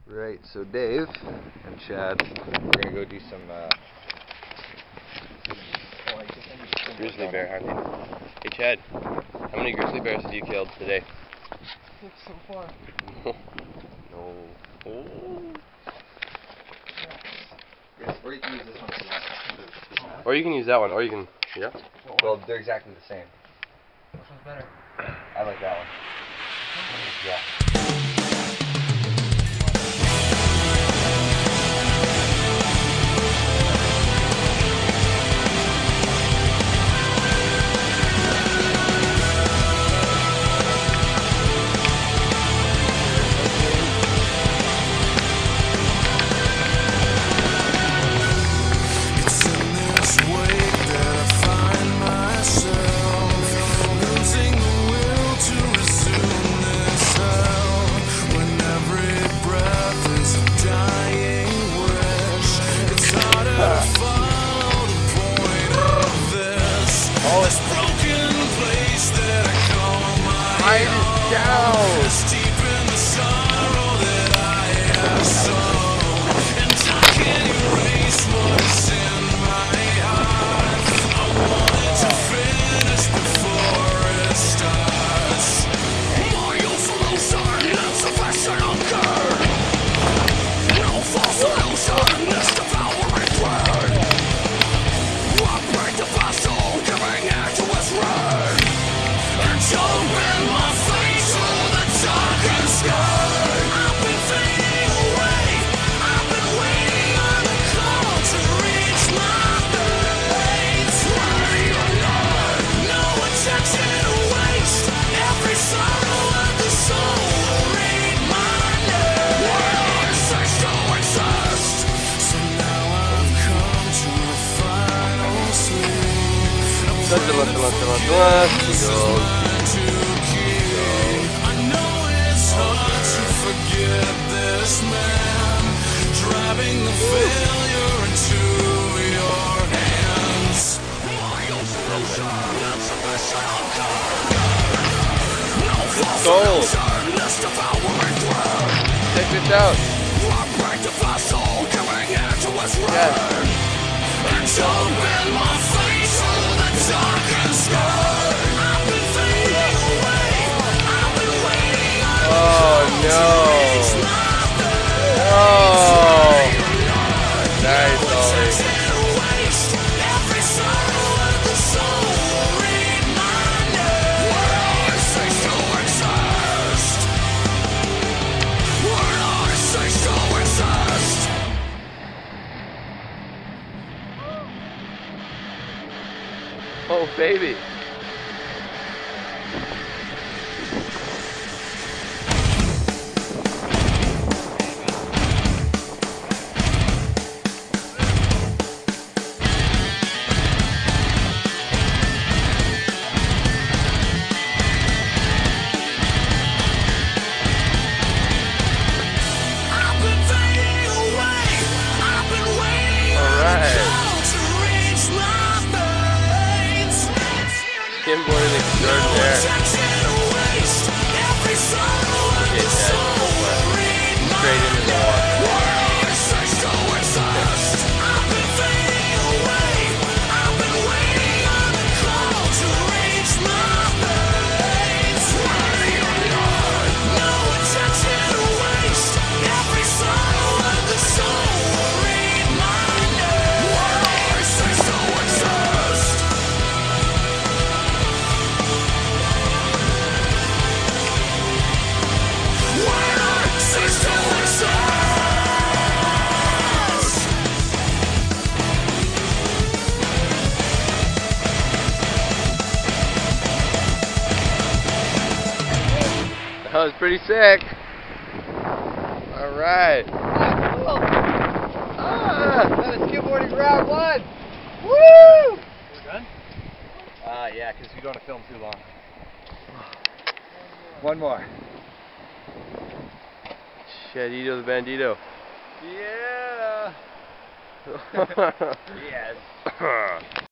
Right, so Dave and Chad, we're gonna go do some grizzly bear hunting. Hey Chad, how many grizzly bears have you killed today? 6 so far. No. Oh. yes, or you can use this one if you want. Or you can use that one, or you can, yeah. Well, they're exactly the same. Which one's better? I like that one. Yeah. Gold! Check this out! Oh no! Oh! Nice, Ollie. Oh, baby. Skimboarding extraordinaire. Straight into the water. That was pretty sick. Alright. That is skimboarding round 1. Woo! We're done? Yeah, because we don't want to film too long. One more. Shadito the Bandito. Yeah! Yes.